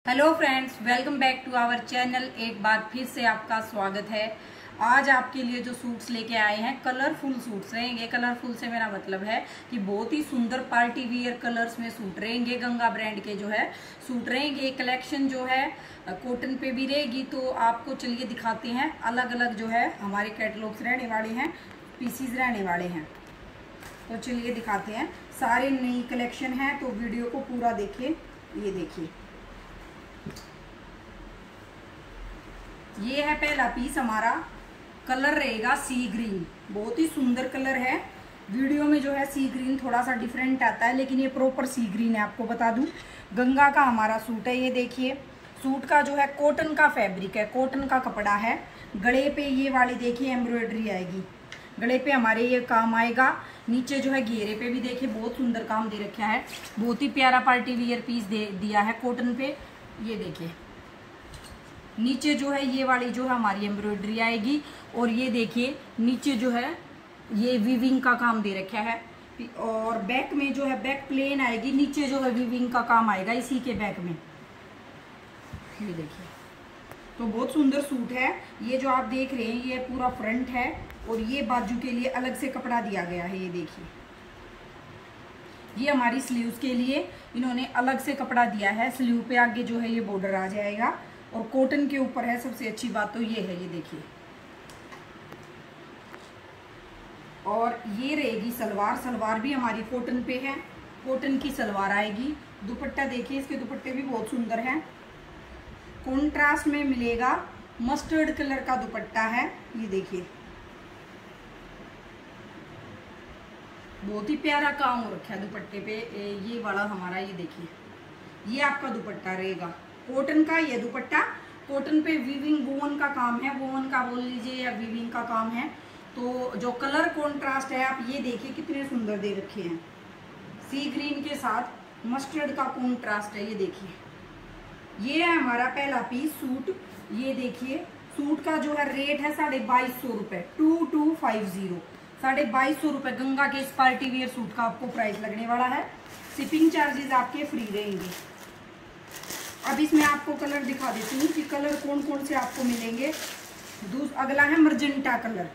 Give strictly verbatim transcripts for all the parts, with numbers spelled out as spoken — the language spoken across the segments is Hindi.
Hello friends, welcome back to our channel. एक बार फिर से आपका स्वागत है। आज आपके लिए जो सूट्स लेके आए हैं कलरफुल सूट्स रहेंगे। कलरफुल से मेरा मतलब है कि बहुत ही सुंदर पार्टी वियर कलर्स में सूट रहेंगे। गंगा ब्रांड के जो है सूट रहेंगे। कलेक्शन जो है कॉटन पे भी रहेगी। तो आपको चलिए दिखाते हैं। अलग अलग जो है हमारे कैटलॉग्स रहने वाले हैं, पीसीज रहने वाले हैं। तो चलिए दिखाते हैं। सारे नई कलेक्शन है तो वीडियो को पूरा देखिए। ये देखिए, ये है पहला पीस। हमारा कलर रहेगा सी ग्रीन। बहुत ही सुंदर कलर है। वीडियो में जो है सी ग्रीन थोड़ा सा डिफरेंट आता है, लेकिन ये प्रॉपर सी ग्रीन है। आपको बता दूं, गंगा का हमारा सूट है। ये देखिए, सूट का जो है कॉटन का फैब्रिक है, कॉटन का कपड़ा है। गले पे ये वाली देखिए एम्ब्रॉयडरी आएगी। गले पे हमारे ये काम आएगा। नीचे जो है घेरे पे भी देखिए बहुत सुंदर काम दे रखा है। बहुत ही प्यारा पार्टी वियर पीस दे दिया है कॉटन पे। ये देखिए, नीचे जो है ये वाली जो है हमारी एम्ब्रॉयडरी आएगी। और ये देखिए नीचे जो है ये वीविंग का काम दे रखा है। और बैक में जो है बैक प्लेन आएगी। नीचे जो है वीविंग का काम आएगा इसी के बैक में। ये देखिए, तो बहुत सुंदर सूट है। ये जो आप देख रहे हैं ये पूरा फ्रंट है। और ये बाजू के लिए अलग से कपड़ा दिया गया है। ये देखिए, ये हमारी स्लीव्स के लिए इन्होंने अलग से कपड़ा दिया है। स्लीव पे आगे जो है ये बॉर्डर आ जाएगा और कॉटन के ऊपर है। सबसे अच्छी बात तो ये है, ये देखिए। और ये रहेगी सलवार। सलवार भी हमारी कॉटन पे है। कॉटन की सलवार आएगी। दुपट्टा देखिए, इसके दुपट्टे भी बहुत सुंदर हैं। कॉन्ट्रास्ट में मिलेगा। मस्टर्ड कलर का दुपट्टा है। ये देखिए, बहुत ही प्यारा काम हो रखा है दुपट्टे पे। ये वाला हमारा, ये देखिए, ये आपका दुपट्टा रहेगा कॉटन का। ये दुपट्टा कॉटन पे वीविंग वोवन का काम है। वोवन का बोल लीजिए या वीविंग का काम है। तो जो कलर कॉन्ट्रास्ट है आप ये देखिए कितने सुंदर दे रखे हैं। सी ग्रीन के साथ मस्टर्ड का कॉन्ट्रास्ट है। ये देखिए, ये है हमारा पहला पीस सूट। ये देखिए, सूट का जो है रेट है साढ़े बाईस सौ रुपए टू टू फाइव जीरो साढ़े बाईस सौ रुपए गंगा के इस पार्टी वियर सूट का आपको प्राइस लगने वाला है। शिपिंग चार्जेस आपके फ्री रहेंगे। अब इसमें आपको कलर दिखा देती हूँ कि कलर कौन कौन से आपको मिलेंगे। दूस अगला है मर्जेंटा कलर।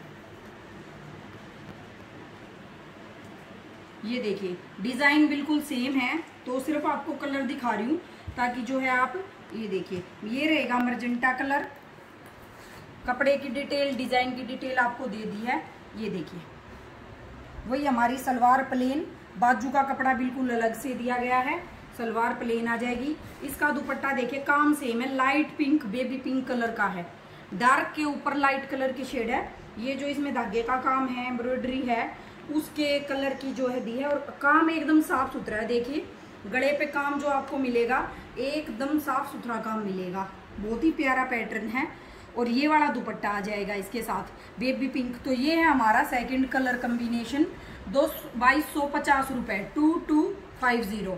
ये देखिए, डिजाइन बिल्कुल सेम है तो सिर्फ आपको कलर दिखा रही हूँ ताकि जो है आप ये देखिए, ये रहेगा मर्जेंटा कलर। कपड़े की डिटेल, डिजाइन की डिटेल आपको दे दी है। ये देखिए, वही हमारी सलवार प्लेन। बाजू का कपड़ा बिल्कुल अलग से दिया गया है। सलवार प्लेन आ जाएगी। इसका दुपट्टा देखिए काम सेम है। Light pink, baby pink colour का है। डार्क के ऊपर लाइट कलर की शेड है। ये जो इसमें धागे का काम है, एम्ब्रॉयडरी है, उसके कलर की जो है दी है। और काम एकदम साफ सुथरा है। देखिए, गले पे काम जो आपको मिलेगा एकदम साफ सुथरा काम मिलेगा। बहुत ही प्यारा पैटर्न है। और ये वाला दुपट्टा आ जाएगा इसके साथ बेबी पिंक। तो ये है हमारा सेकंड कलर कॉम्बिनेशन। दो बाईस सौ पचास रुपए two two five zero.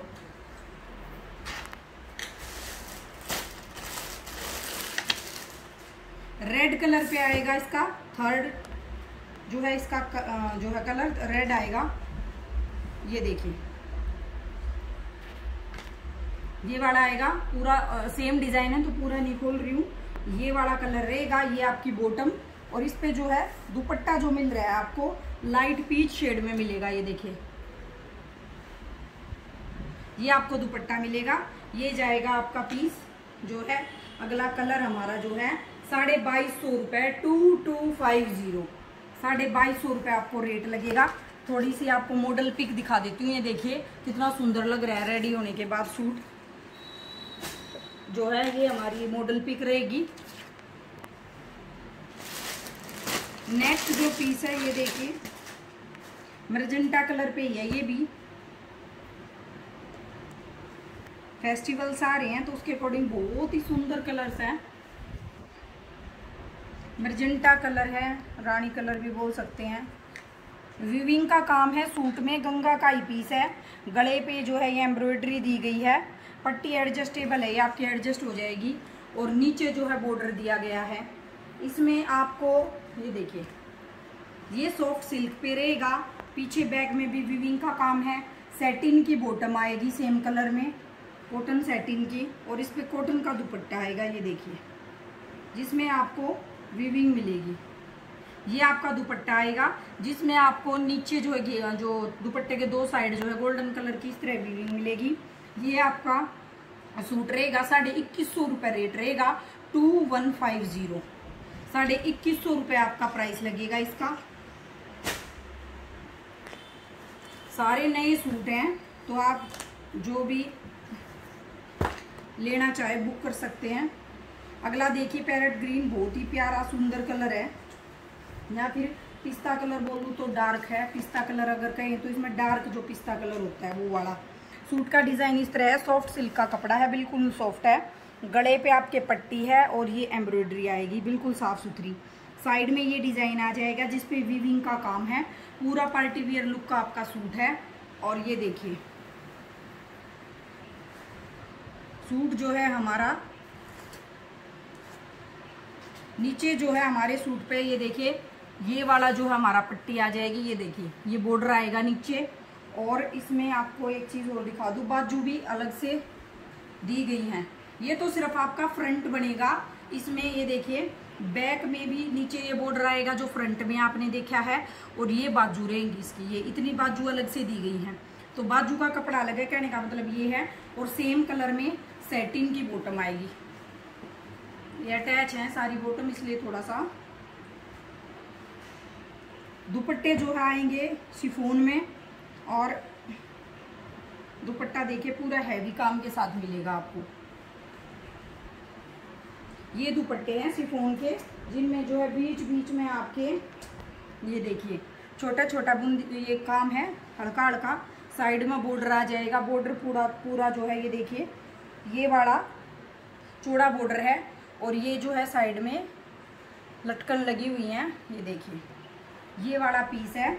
Red colour पे आएगा इसका थर्ड जो है इसका जो है कलर रेड आएगा। ये देखिए, ये वाला आएगा। पूरा सेम डिजाइन है तो पूरा नहीं खोल रही हूँ। ये वाला कलर रहेगा। ये आपकी बॉटम। और इस पे जो है दुपट्टा जो मिल रहा है आपको लाइट पीच शेड में मिलेगा। ये देखिए, ये आपको दुपट्टा मिलेगा। ये जाएगा आपका पीस जो है। अगला कलर हमारा जो है साढ़े बाईस सौ रुपए टू टू फाइव जीरो साढ़े बाईस सौ रुपए आपको रेट लगेगा। थोड़ी सी आपको मॉडल पिक दिखा देती हूँ। ये देखिए कितना सुंदर लग रहा है रेडी होने के बाद सूट जो है। ये हमारी मॉडल पिक रहेगी। नेक्स्ट जो पीस है ये देखिए, मर्जेंटा कलर पे ही है। ये भी फेस्टिवल्स आ रहे हैं तो उसके अकॉर्डिंग बहुत ही सुंदर कलर्स हैं। मर्जेंटा कलर है, रानी कलर भी बोल सकते हैं। वीविंग का काम है सूट में। गंगा का ही पीस है। गले पे जो है ये एम्ब्रॉयडरी दी गई है। पट्टी एडजस्टेबल है, ये आपकी एडजस्ट हो जाएगी। और नीचे जो है बॉर्डर दिया गया है। इसमें आपको ये देखिए, ये सॉफ्ट सिल्क पे रहेगा। पीछे बैक में भी वीविंग का काम है। सैटिन की बॉटम आएगी सेम कलर में। कॉटन सैटिन की, और इस पे कॉटन का दुपट्टा आएगा, ये देखिए, जिसमें आपको वीविंग मिलेगी। ये आपका दुपट्टा आएगा जिसमें आपको नीचे जो है जो दुपट्टे के दो साइड जो है गोल्डन कलर की इस तरह वीविंग मिलेगी। ये आपका सूट रहेगा साढ़े इक्कीस सौ रुपये रेट रहेगा, टू वन फाइव जीरो, साढ़े इक्कीस सौ रुपये आपका प्राइस लगेगा इसका। सारे नए सूट हैं, तो आप जो भी लेना चाहे बुक कर सकते हैं। अगला देखिए पैरेट ग्रीन, बहुत ही प्यारा सुंदर कलर है, या फिर पिस्ता कलर बोलूँ तो डार्क है, पिस्ता कलर अगर कहें तो इसमें डार्क जो पिस्ता कलर होता है वो वाला। सूट का डिज़ाइन इस तरह है, सॉफ्ट सिल्क का कपड़ा है, बिल्कुल सॉफ्ट है, गले पे आपके पट्टी है और ये एम्ब्रॉयडरी आएगी बिल्कुल साफ़ सुथरी। साइड में ये डिज़ाइन आ जाएगा जिस पे वीविंग का काम है, पूरा पार्टी वियर लुक का आपका सूट है। और ये देखिए सूट जो है हमारा, नीचे जो है हमारे सूट पे ये देखिए ये वाला जो है हमारा पट्टी आ जाएगी, ये देखिए ये बॉर्डर आएगा नीचे। और इसमें आपको एक चीज़ और दिखा दूँ, बाजू भी अलग से दी गई हैं। ये तो सिर्फ आपका फ्रंट बनेगा, इसमें ये देखिए बैक में भी नीचे ये बॉर्डर आएगा जो फ्रंट में आपने देखा है, और ये बाजू रहेंगी इसकी, ये इतनी बाजू अलग से दी गई हैं। तो बाजू का कपड़ा अलग है, कहने का मतलब ये है। और सेम कलर में सैटिन की बॉटम आएगी, ये अटैच है सारी बॉटम, इसलिए थोड़ा सा। दुपट्टे जो है आएंगे शिफॉन में, और दुपट्टा देखिए पूरा हैवी काम के साथ मिलेगा आपको। ये दुपट्टे हैं शिफॉन के, जिनमें जो है बीच बीच में आपके ये देखिए छोटा छोटा बूंद ये काम है, हल्का हल्का। साइड में बॉर्डर आ जाएगा, बॉर्डर पूरा पूरा जो है ये देखिए ये वाला चौड़ा बॉर्डर है, और ये जो है साइड में लटकन लगी हुई हैं, ये देखिए ये वाला पीस है।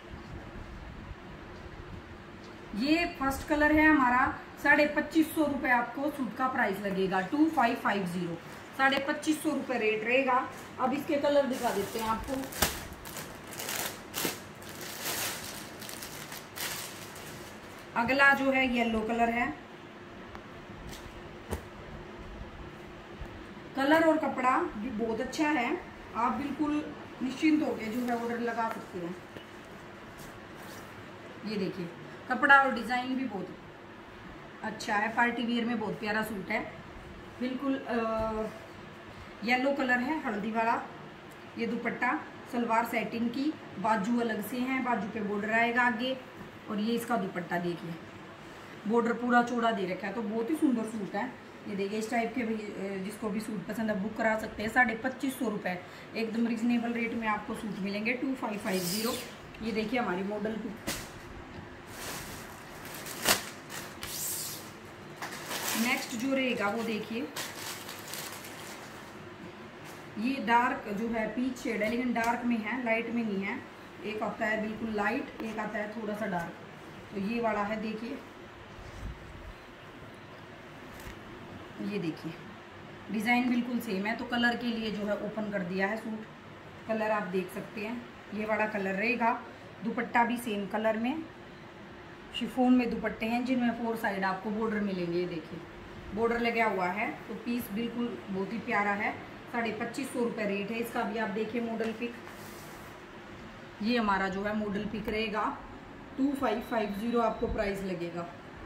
ये फर्स्ट कलर है हमारा, साढ़े पच्चीस सौ रुपये आपको सूट का प्राइस लगेगा, टू फाइव फाइव जीरो, साढ़े पच्चीस सौ रुपये रेट रहेगा। अब इसके कलर दिखा देते हैं आपको। अगला जो है येलो कलर है, कलर और कपड़ा भी बहुत अच्छा है, आप बिल्कुल निश्चिंत होकर जो है ऑर्डर लगा सकते हैं। ये देखिए कपड़ा और डिज़ाइन भी बहुत अच्छा है, पार्टी वियर में बहुत प्यारा सूट है, बिल्कुल येलो कलर है हल्दी वाला। ये दुपट्टा, सलवार सैटिन की, बाजू अलग से हैं, बाजू पे बॉर्डर आएगा आगे, और ये इसका दुपट्टा देखिए बॉर्डर पूरा चौड़ा दे रखा है, तो बहुत ही सुंदर सूट है। ये देखिए इस टाइप के भी जिसको भी सूट पसंद है बुक करा सकते हैं। साढ़े पच्चीस सौ रुपये एकदम रिजनेबल रेट में आपको सूट मिलेंगे, टू फाइव फाइव जीरो। ये देखिए हमारी मॉडल पिक। नेक्स्ट जो रहेगा वो देखिए, ये डार्क जो है पीच शेड है, लेकिन डार्क में है, लाइट में नहीं है। एक आता है बिल्कुल लाइट, एक आता है थोड़ा सा डार्क, तो ये वाला है देखिए। ये देखिए डिज़ाइन बिल्कुल सेम है, तो कलर के लिए जो है ओपन कर दिया है सूट, कलर आप देख सकते हैं, ये वाला कलर रहेगा। दुपट्टा भी सेम कलर में, शिफॉन में दुपट्टे हैं जिनमें फोर साइड आपको बॉर्डर मिलेंगे। ये देखिए बॉर्डर लगा हुआ है, तो पीस बिल्कुल बहुत ही प्यारा है। साढ़े पच्चीस सौ रुपये रेट है इसका। भी आप देखिए मॉडल पिक, ये हमारा जो है मॉडल पिक रहेगा, टू फाइव फाइव जीरो आपको प्राइस लगेगा।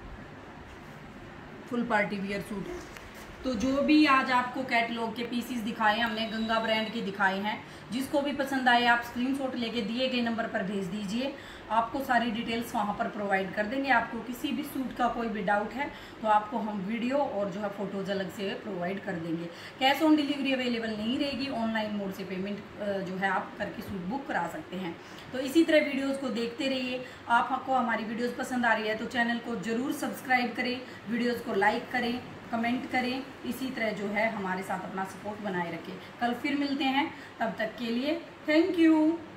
फुल पार्टी वियर सूट है। तो जो भी आज आपको कैटलॉग के पीसीस दिखाए हमने गंगा ब्रांड के दिखाए हैं, जिसको भी पसंद आए आप स्क्रीनशॉट लेके दिए गए नंबर पर भेज दीजिए, आपको सारी डिटेल्स वहाँ पर प्रोवाइड कर देंगे। आपको किसी भी सूट का कोई भी डाउट है तो आपको हम वीडियो और जो है फोटोज अलग से प्रोवाइड कर देंगे। कैश ऑन डिलीवरी अवेलेबल नहीं रहेगी, ऑनलाइन मोड से पेमेंट जो है आप करके सूट बुक करा सकते हैं। तो इसी तरह वीडियोज़ को देखते रहिए। आपको हमारी वीडियोज़ पसंद आ रही है तो चैनल को ज़रूर सब्सक्राइब करें, वीडियोज़ को लाइक करें, कमेंट करें, इसी तरह जो है हमारे साथ अपना सपोर्ट बनाए रखें। कल फिर मिलते हैं, तब तक के लिए थैंक यू।